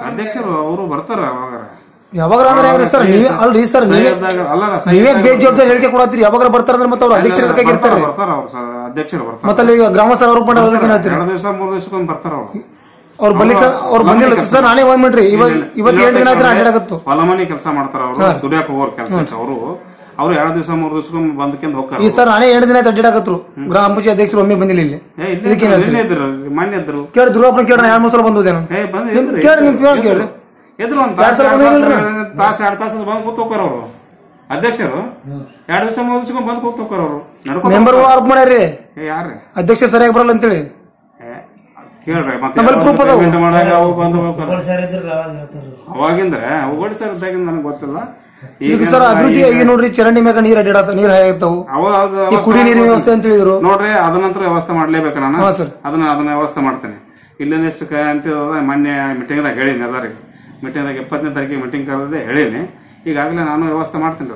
ಅಧ್ಯಕ್ಷರು ಅವರು ಬರ್ತಾರ ಅವಾಗ ಯಾವಾಗ ಅಂದ್ರೆ ಹೆಂಗ್ರಿ ಸರ್ ನೀವೇ ಅಲ್ರಿ ಸರ್ ನೀವೇ ನೀವೇ ಬೇಜವಾಬ್ದಾರಿ ಹೇಳಿಕೆ ಕೊಡತ್ತೀರಿ ಯಾವಾಗ ಬರ್ತಾರಂದ್ರೆ ಮತ್ತೆ ಅವ್ರು ಅಧ್ಯಕ್ಷರ ಅದಕ್ಕಾಗಿ ಇರ್ತಾರೆ ಬರ್ತಾರ ಅವ್ರು ಅಧ್ಯಕ್ಷರು ಬರ್ತಾರ ಮತ್ತೆ ಅಲ್ಲಿ ಗ್ರಾಮಸ್ಥರು ಆರೋಪ ಮಾಡ್ತಾರೆ ಅದಕ್ಕೆ ಹೇಳ್ತೀರಿ ಎರಡು ದಿವಸ ಮೂರು ದಿವಸಕ್ಕೊಮ್ಮೆ ಬರ್ತಾರ ಅವ್ರು ಅವ್ರು ಬಲಿಕ ಅವ್ರು ಬಂದಿಲ್ಲ ಸರ್ ನಾನೇ ಒಂದ್ ಮಿನಿಟ್ರಿ ಇವತ್ತು ಎಂಟು ದಿನ ಆಯ್ತು ಅಡ್ಡಾಡಕತ್ತು ಹೊಲ ಮನೆ ಕೆಲಸ ಮಾಡ್ತಾರ ಅವರು ದುಡಿಯಾಕ ಹೋಗೋರ್ ಕೆಲಸಕ್ಕೆ ಅವರು ಅವ್ರು ಎರಡು ದಿವಸ ಮೂರು ದಿವಸಕ್ಕೊಮ್ಮೆ ಬಂದ್ಕೊಂಡು ಹೋಗ್ತಾರೆ ಈ ಸರ್ ನಾನೇ ಎರಡು ದಿನ ಆಯ್ತು ಅಡ್ಡಾಡಕತ್ರು ಗ್ರಾಮ ಪಂಚಾಯತ್ ಅಧ್ಯಕ್ಷರು ಒಮ್ಮೆ ಬಂದಿಲ್ಲ ಇಲ್ಲಿ ಇದ್ರು ಮಾನ್ಯ ಇದ್ರು ಕೇಳಿ ದುರ್ವಾಪನ ಕೇಳಿ ಎರಡು ಮೂರು ಸಲ ಬಂದಿದ್ದೇನೆ ಕೇಳಿ ನಿಮ್ ಪ್ಯೂನ್ ಕೇಳಿ ಎದ್ರು ಒಂದ್ ತಾಸ ಎರಡು ತಾಸ ಬಂದ್ ಕೂತ್ ಹೋಗ್ತಾರ ಅವರು ಅಧ್ಯಕ್ಷರು ಎರಡು ದಿವಸ ಮೂರು ದಿವಸ ಬಂದ್ ಕೂತ್ ಹೋಗ್ತಾರ ಅವರು ಮೆಂಬರ್ ಆರೋಪ ಮಾಡ್ಯಾರಿ ಯಾರ್ರಿ ಅಧ್ಯಕ್ಷ ಸರಿಯಾಗಿ ಬರಲ್ಲ ಅಂತೇಳಿ ಕೇಳ್ರಿ ಮತ್ತೆ ಮಾಡಾಗ ಅವು ಬಂದು ಅವಾಗಿಂದ್ರೆ ಒಗಡಿ ಸರ್ ಇದ್ದಾಗಿಂದ ನನಗೆ ಗೊತ್ತಿಲ್ಲ ಈಗ ಸರ್ ಅಭಿವೃದ್ಧಿ ಈಗ ನೋಡ್ರಿ ಚರಂಡಿ ಮ್ಯಾಗ ನೀರ್ ಅಡ್ಡಾಡತ್ತ ನೀರ್ ಹಾಯಾಗ್ತಾವು ಕುಡಿ ನೀರಿನ ವ್ಯವಸ್ಥೆ ಅಂತ ಹೇಳಿದ್ರು ನೋಡ್ರಿ ಅದನ್ನಂತರ ವ್ಯವಸ್ಥೆ ಮಾಡ್ಲೇಬೇಕು ನಾನು ಅದನ್ನ ಅದನ್ನ ವ್ಯವಸ್ಥೆ ಮಾಡ್ತೇನೆ ಇಲ್ಲಿಂದ ಎಷ್ಟು ಗಂಟೆ ಮೊನ್ನೆ ಮೀಟಿಂಗ್ದಾಗ ಹೇಳೀನಿ ಎಲ್ಲರಿಗೆ ಮೀಟಿಂಗ್ದಾಗ ಇಪ್ಪತ್ತನೇ ತಾರೀಕಿಗೆ ಮೀಟಿಂಗ್ ಕರೆದೇ ಹೇಳೀನಿ ಈಗಾಗಲೇ ನಾನು ವ್ಯವಸ್ಥೆ ಮಾಡ್ತೀನಿ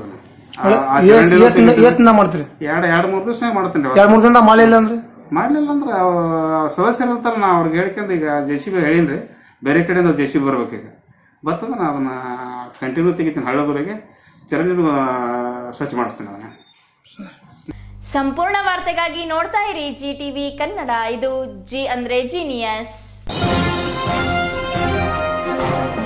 ಅದನ್ನ ಮಾಡ್ತೀರಿ ಎರಡು ಎರಡು ಮೂರು ದಿವಸ ಮಾಡ್ತೀನಿ ಎರಡ್ ಮೂರ್ ದಿನ ಮಾಡಿಲ್ಲ ಅಂದ್ರೆ ಮಾಡ್ಲಿಲ್ಲ ಅಂದ್ರೆ ಸದಸ್ಯರು ಇರ್ತಾರ ನಾ ಅವ್ರಿಗೆ ಹೇಳ್ಕೊಂಡ್ ಈಗ ಜೆ ಸಿ ಬಿ ಹೇಳೀನ್ರಿ ಬೇರೆ ಕಡೆಯಿಂದ ಜೆ ಸಿ ಬಿ ಬರ್ಬೇಕೀಗ ಬರ್ತದ ನಾ ಅದನ್ನ ಕಂಟಿನ್ಯೂ ತೆಗಿತೀನಿ ಹಳ್ಳದವರೆಗೆ ಚರಂಡಿ ಸ್ವಚ್ಛ ಮಾಡಿಸ್ತೀನಿ ಅದನ್ನ. ಸಂಪೂರ್ಣ ವಾರ್ತೆಗಾಗಿ ನೋಡ್ತಾ ಇರಿ ಜಿ ಟಿವಿ ಕನ್ನಡ. ಇದು ಜಿ ಅಂದ್ರೆ ಜೀನಿಯಸ್.